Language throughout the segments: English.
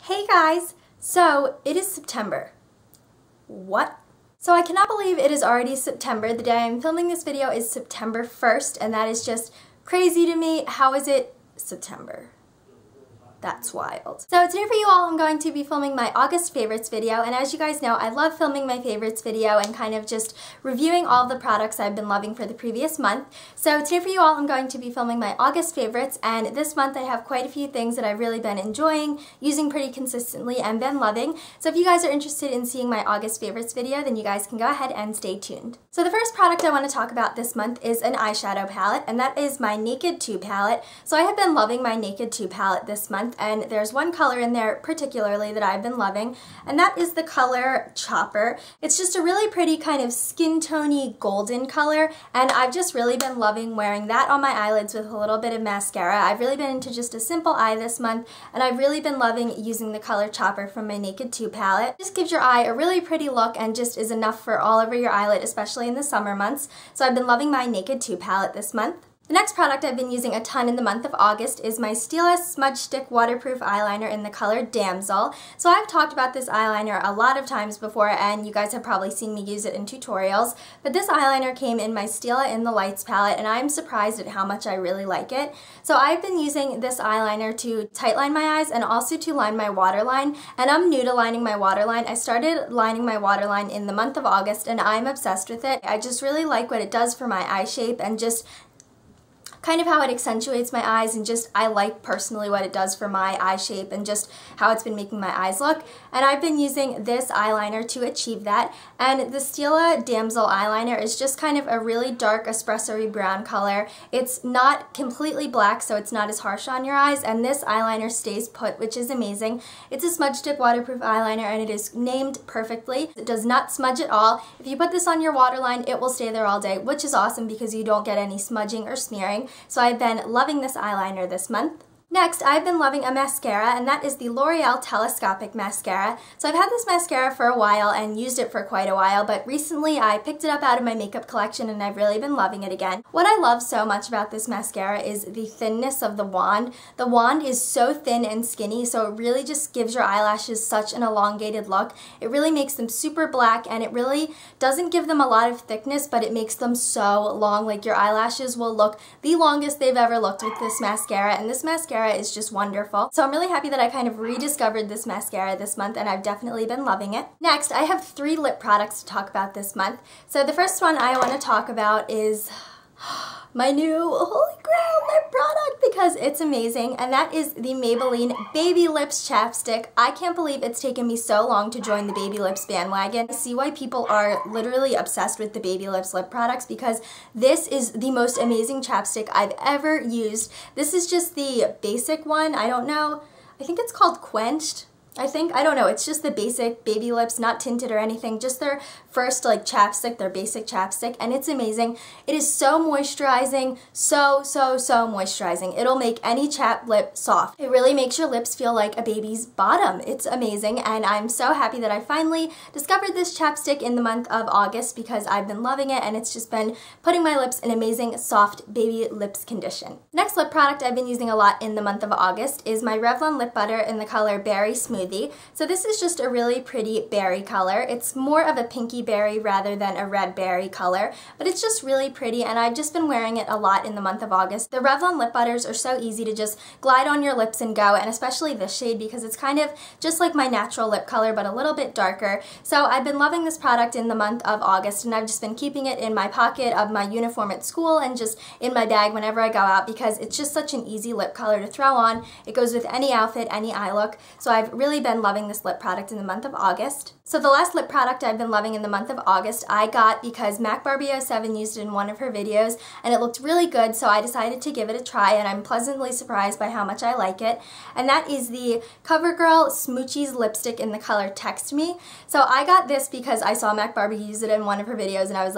Hey guys! So, it is September. What? So I cannot believe it is already September. The day I'm filming this video is September 1st, and that is just crazy to me. How is it September? That's wild. So today for you all, I'm going to be filming my August favorites video, and as you guys know, I love filming my favorites video and kind of just reviewing all the products I've been loving for the previous month. So today for you all, I'm going to be filming my August favorites, and this month I have quite a few things that I've really been enjoying, using pretty consistently, and been loving. So if you guys are interested in seeing my August favorites video, then you guys can go ahead and stay tuned. So the first product I want to talk about this month is an eyeshadow palette, and that is my Naked 2 palette. So I have been loving my Naked 2 palette this month, and there's one color in there particularly that I've been loving, and that is the color Chopper. It's just a really pretty kind of skin tony golden color, and I've just really been loving wearing that on my eyelids with a little bit of mascara. I've really been into just a simple eye this month, and I've really been loving using the color Chopper from my Naked 2 palette. It just gives your eye a really pretty look and just is enough for all over your eyelid, especially in the summer months. So I've been loving my Naked 2 palette this month. The next product I've been using a ton in the month of August is my Stila Smudge Stick Waterproof Eyeliner in the color Damsel. So I've talked about this eyeliner a lot of times before, and you guys have probably seen me use it in tutorials, but this eyeliner came in my Stila in the Lights palette, and I'm surprised at how much I really like it. So I've been using this eyeliner to tightline my eyes and also to line my waterline, and I'm new to lining my waterline. I started lining my waterline in the month of August, and I'm obsessed with it. I just really like what it does for my eye shape and just kind of how it accentuates my eyes, and just I like personally what it does for my eye shape and just how it's been making my eyes look. And I've been using this eyeliner to achieve that. And the Stila Damsel eyeliner is just kind of a really dark espresso-y brown color. It's not completely black, so it's not as harsh on your eyes, and this eyeliner stays put, which is amazing. It's a smudge stick waterproof eyeliner, and it is named perfectly. It does not smudge at all. If you put this on your waterline, it will stay there all day, which is awesome because you don't get any smudging or smearing. So I've been loving this eyeliner this month. Next, I've been loving a mascara, and that is the L'Oreal Telescopic Mascara. So I've had this mascara for a while and used it for quite a while, but recently I picked it up out of my makeup collection and I've really been loving it again. What I love so much about this mascara is the thinness of the wand. The wand is so thin and skinny, so it really just gives your eyelashes such an elongated look. It really makes them super black, and it really doesn't give them a lot of thickness, but it makes them so long. Like, your eyelashes will look the longest they've ever looked with this mascara, and this mascara is just wonderful. So I'm really happy that I kind of rediscovered this mascara this month, and I've definitely been loving it. Next, I have 3 lip products to talk about this month. So the first one I want to talk about is my new holy grail lip product, because it's amazing, and that is the Maybelline Baby Lips Chapstick. I can't believe it's taken me so long to join the Baby Lips bandwagon. I see why people are literally obsessed with the Baby Lips lip products, because this is the most amazing chapstick I've ever used. This is just the basic one. I don't know. I think it's called Quenched. I don't know, it's just the basic Baby Lips, not tinted or anything, just their first like chapstick, their basic chapstick, and it's amazing. It is so moisturizing, so moisturizing. It'll make any chapped lip soft. It really makes your lips feel like a baby's bottom. It's amazing, and I'm so happy that I finally discovered this chapstick in the month of August, because I've been loving it, and it's just been putting my lips in amazing, soft baby lips condition. Next lip product I've been using a lot in the month of August is my Revlon Lip Butter in the color Berry Smoothie. So this is just a really pretty berry color. It's more of a pinky berry rather than a red berry color, but it's just really pretty, and I've just been wearing it a lot in the month of August. The Revlon lip butters are so easy to just glide on your lips and go, and especially this shade, because it's kind of just like my natural lip color but a little bit darker. So I've been loving this product in the month of August, and I've just been keeping it in my pocket of my uniform at school and just in my bag whenever I go out, because it's just such an easy lip color to throw on. It goes with any outfit, any eye look. So I've really been loving this lip product in the month of August. So the last lip product I've been loving in the month of August I got because Mac Barbie 07 used it in one of her videos, and it looked really good, so I decided to give it a try, and I'm pleasantly surprised by how much I like it. And that is the CoverGirl Smoochies lipstick in the color Text Me. So I got this because I saw Mac Barbie use it in one of her videos, and I was like,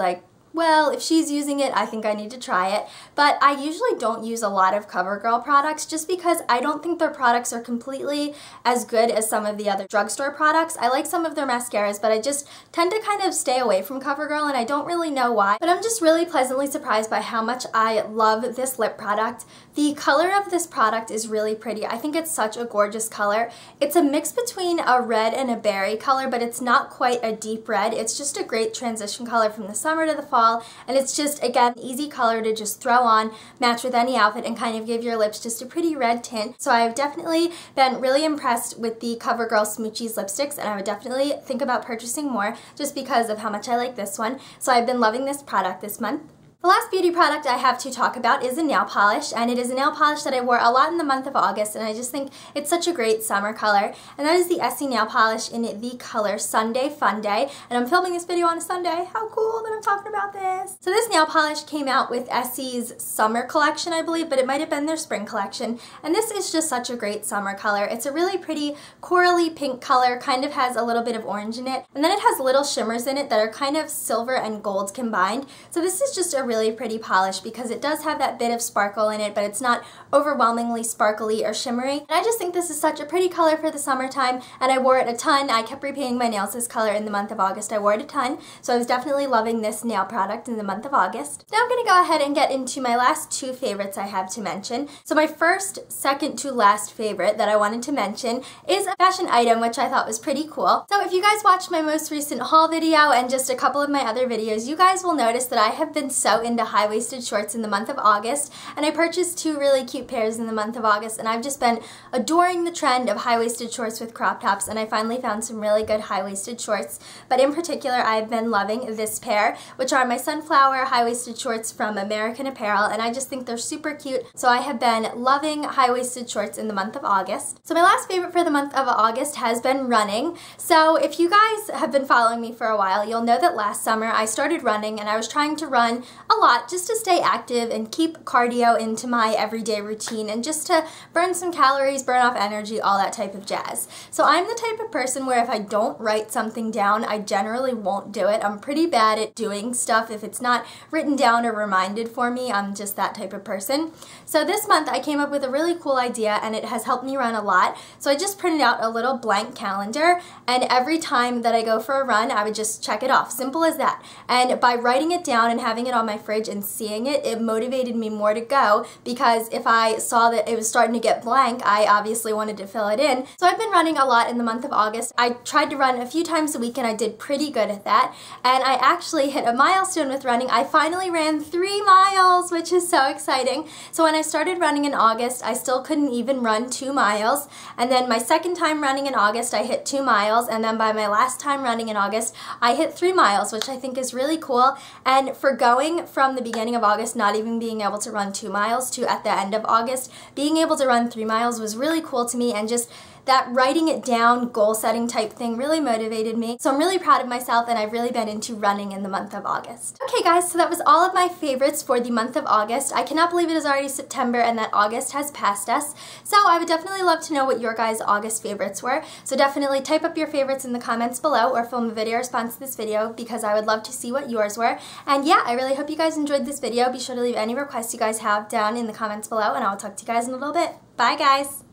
well, if she's using it, I think I need to try it. But I usually don't use a lot of CoverGirl products just because I don't think their products are completely as good as some of the other drugstore products. I like some of their mascaras, but I just tend to kind of stay away from CoverGirl, and I don't really know why. But I'm just really pleasantly surprised by how much I love this lip product. The color of this product is really pretty. I think it's such a gorgeous color. It's a mix between a red and a berry color, but it's not quite a deep red. It's just a great transition color from the summer to the fall. And it's just, again, easy color to just throw on, match with any outfit, and kind of give your lips just a pretty red tint. So I've definitely been really impressed with the CoverGirl Smoochies lipsticks, and I would definitely think about purchasing more just because of how much I like this one. So I've been loving this product this month. The last beauty product I have to talk about is a nail polish, and it is a nail polish that I wore a lot in the month of August, and I just think it's such a great summer color, and that is the Essie nail polish in the color Sunday Fun Day, and I'm filming this video on a Sunday. How cool that I'm talking about this! So this nail polish came out with Essie's summer collection, I believe, but it might have been their spring collection, and this is just such a great summer color. It's a really pretty corally pink color, kind of has a little bit of orange in it, and then it has little shimmers in it that are kind of silver and gold combined, so this is just a really pretty polish because it does have that bit of sparkle in it, but it's not overwhelmingly sparkly or shimmery. And I just think this is such a pretty color for the summertime, and I wore it a ton. I kept repainting my nails this color in the month of August. I wore it a ton, so I was definitely loving this nail product in the month of August. Now I'm going to go ahead and get into my last two favorites I have to mention. So my first, second to last favorite that I wanted to mention is a fashion item which I thought was pretty cool. So if you guys watched my most recent haul video and just a couple of my other videos, you guys will notice that I have been so into high-waisted shorts in the month of August, and I purchased two really cute pairs in the month of August, and I've just been adoring the trend of high-waisted shorts with crop tops, and I finally found some really good high-waisted shorts. But in particular, I've been loving this pair, which are my sunflower high-waisted shorts from American Apparel, and I just think they're super cute, so I have been loving high-waisted shorts in the month of August. So my last favorite for the month of August has been running. So if you guys have been following me for a while, you'll know that last summer I started running, and I was trying to run a lot just to stay active and keep cardio into my everyday routine and just to burn some calories, burn off energy, all that type of jazz. So I'm the type of person where if I don't write something down, I generally won't do it. I'm pretty bad at doing stuff if it's not written down or reminded for me. I'm just that type of person. So this month I came up with a really cool idea, and it has helped me run a lot. So I just printed out a little blank calendar, and every time that I go for a run, I would just check it off. Simple as that. And by writing it down and having it on my fridge and seeing it, it motivated me more to go, because if I saw that it was starting to get blank, I obviously wanted to fill it in. So I've been running a lot in the month of August. I tried to run a few times a week, and I did pretty good at that, and I actually hit a milestone with running. I finally ran 3 miles, which is so exciting. So when I started running in August, I still couldn't even run 2 miles, and then my second time running in August, I hit 2 miles, and then by my last time running in August, I hit 3 miles, which I think is really cool. And for going from the beginning of August not even being able to run 2 miles to at the end of August being able to run 3 miles was really cool to me, and just that writing it down, goal setting type thing really motivated me. So I'm really proud of myself, and I've really been into running in the month of August. Okay guys, so that was all of my favorites for the month of August. I cannot believe it is already September and that August has passed us. So I would definitely love to know what your guys' August favorites were. So definitely type up your favorites in the comments below, or film a video response to this video, because I would love to see what yours were. And yeah, I really hope you guys enjoyed this video. Be sure to leave any requests you guys have down in the comments below, and I'll talk to you guys in a little bit. Bye guys!